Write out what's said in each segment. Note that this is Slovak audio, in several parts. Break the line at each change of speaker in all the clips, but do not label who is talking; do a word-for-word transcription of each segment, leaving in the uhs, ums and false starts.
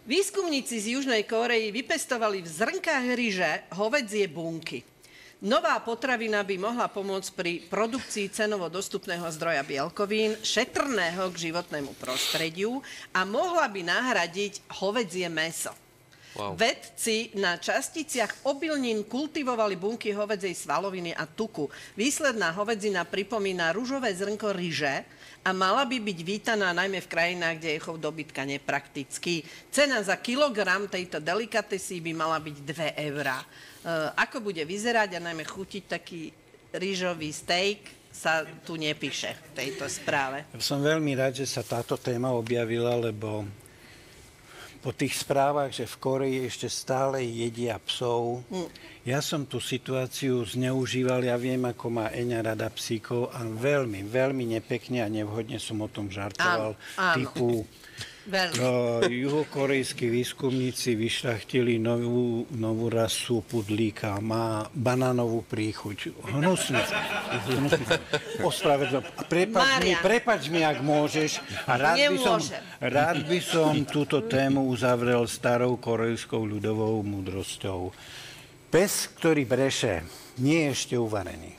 Výskumníci z Južnej Kórey vypestovali v zrnkách ryže hovädzie bunky. Nová potravina by mohla pomôcť pri produkcii cenovo dostupného zdroja bielkovín, šetrného k životnému prostrediu a mohla by nahradiť hovädzie mäso. Wow. Vedci na časticiach obilnín kultivovali bunky hovädzej svaloviny a tuku. Výsledná hovädzina pripomína ružové zrnko ryže a mala by byť vítaná najmä v krajinách, kde je chov dobytka nepraktický. Cena za kilogram tejto delikatesy by mala byť dve eurá. Ako bude vyzerať a najmä chutiť taký rýžový steak, sa tu nepíše v tejto správe.
Som veľmi rád, že sa táto téma objavila, lebo po tých správach, že v Koreji ešte stále jedia psov, mm. ja som tú situáciu zneužíval, ja viem, ako má Eňa rada psíkov a veľmi, veľmi nepekne a nevhodne som o tom žartoval. Áno, áno. Typu Uh, juhokorejskí výskumníci vyšľachtili novú, novú rasu pudlíka, má banánovú príchuť. Hnusný. Ospravedlňujem. Prepač mi, prepač mi, ak môžeš. A rád by, som, rád by som túto tému uzavrel starou korejskou ľudovou múdrosťou. Pes, ktorý breše, nie je ešte uvarený.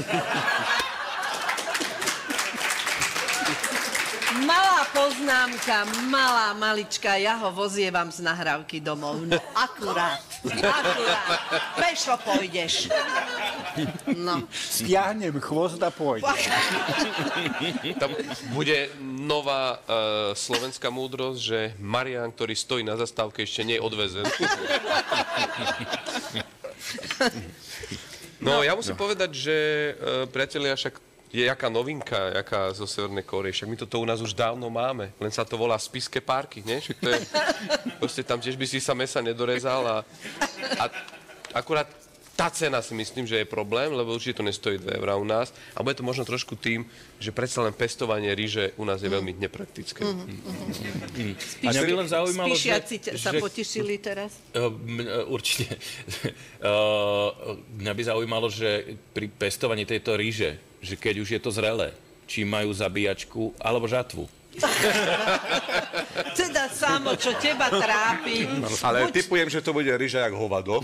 Malá poznámka, malá, malička, ja ho vozievam z nahrávky domov. No, akurát, akurát. Pešo pôjdeš. No.
Stiahnem chvost a pôjdem.
Tam bude nová uh, slovenská múdrosť, že Marián, ktorý stojí na zastávke, ešte nie je odvezen. No, ja musím no. povedať, že uh, priatelia, však je jaká novinka, jaká zo Severnej Kórey. Však my toto u nás už dávno máme. Len sa to volá spišské párky, nie? Však to je, proste tam tiež by si sa mesa nedorezal a, a akurát tá cena si myslím, že je problém, lebo určite to nestojí dve eurá u nás. A bude to možno trošku tým, že predsa len pestovanie ryže u nás je veľmi nepraktické. Mm, mm,
mm. Spíš, a mňa by len zaujímalo, spíšiaci že, sa že, potešili teraz?
Uh, určite. Uh, mňa by zaujímalo, že pri pestovaní tejto ryže, že keď už je to zrelé, či majú zabíjačku alebo žatvu.
Teda samo, čo teba trápi.
Ale buď... typujem, že to bude ryža jak hovado.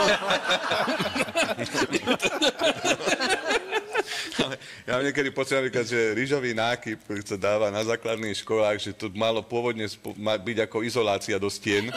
Ale ja niekedy počujem, že rýžový nákyp, ktorý sa dáva na základných školách, že to malo pôvodne byť ako izolácia do stien.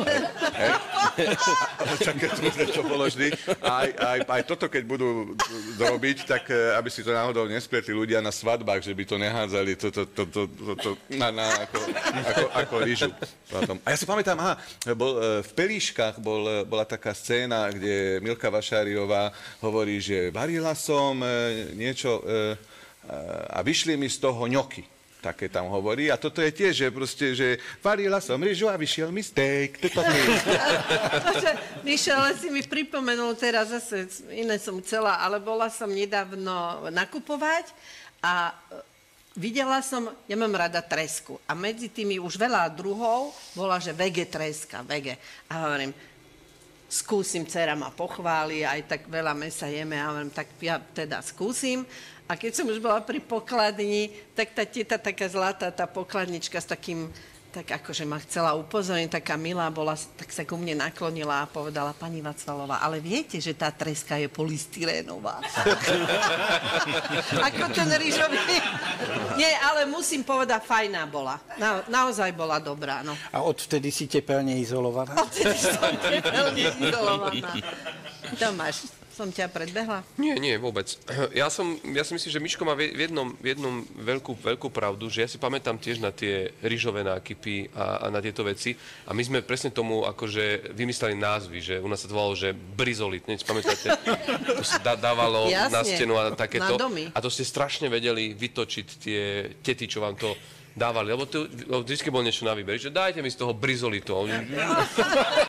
Čaké to čo položili. Aj, aj, aj toto, keď budú robiť, tak aby si to náhodou nespletli ľudia na svadbách, že by to nehádzali to, to, to, to, to, to, na, na, ako, ako, ako rýžu. A ja si pamätám, aha, bol, v Pelíškach bol, bola taká scéna, kde Milka Vašáriová hovorí, že varila som niečo e, a vyšli mi z toho ňoky. Také tam hovorí. A toto je tiež, že proste, že varila som ryžu a vyšiel mi steak.
Víš, ale si mi pripomenul teraz zase, iné som chcela, ale bola som nedávno nakupovať a videla som, ja mám rada tresku a medzi tými už veľa druhov bola, že vege treska, vege. A hovorím, skúsim, dcera ma pochváli, aj tak veľa mesa jeme, a hovorím, tak ja teda skúsim. A keď som už bola pri pokladni, tak tá teta taká zlatá, tá pokladnička s takým, tak akože ma chcela upozorniť, taká milá bola, tak sa ku mne naklonila a povedala, pani Vacvalová, ale viete, že tá treska je polystyrénová. Ako ten rýžový. Nie, ale musím povedať, fajná bola. Na, naozaj bola dobrá, no.
A odvtedy si tepelne izolovaná?
Odvtedy som tepelne izolovaná. Tomáš, som ťa predbehla?
Nie, nie, vôbec. Ja, som, ja si myslím, že Miško má v jednom, v jednom veľkú, veľkú pravdu, že ja si pamätám tiež na tie rýžové nákypy a, a na tieto veci. A my sme presne tomu akože vymysleli názvy, že u nás sa to volalo, že brizolit. Nie, si pamätáte? To sa dá, dávalo Jasne, na stenu a takéto. A to ste strašne vedeli vytočiť tie tety, čo vám to dávali. Lebo to vždy bolo niečo na výber. Že dajte mi z toho brizolitu.